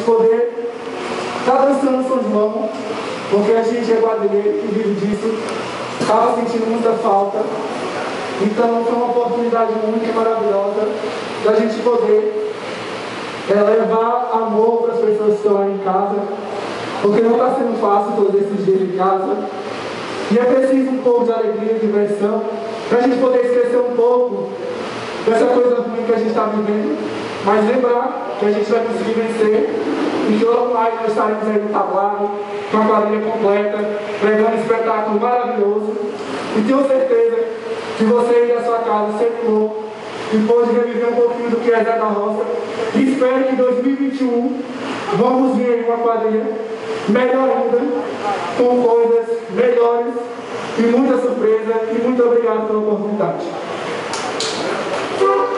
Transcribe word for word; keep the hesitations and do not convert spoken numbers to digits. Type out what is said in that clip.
poder estar dançando o São João, porque a gente é quadrilheiro que vive disso, estava sentindo muita falta. Então foi uma oportunidade única e maravilhosa da gente poder é, levar amor para as pessoas que estão lá em casa, porque não está sendo fácil todos esses dias em casa. E é preciso um pouco de alegria, de diversão, para a gente poder esquecer um pouco dessa coisa ruim que a gente está vivendo, mas lembrar que a gente vai conseguir vencer e que logo mais nós estaremos aí no tablado, com a quadrilha completa, pregando um espetáculo maravilhoso. E tenho certeza que você aí da sua casa se animou e pôde reviver um pouquinho do que é Zé da Roça. E espero que em dois mil e vinte e um vamos vir aí uma quadrilha melhor ainda, com coisas melhores e muita surpresa. E muito obrigado pela oportunidade.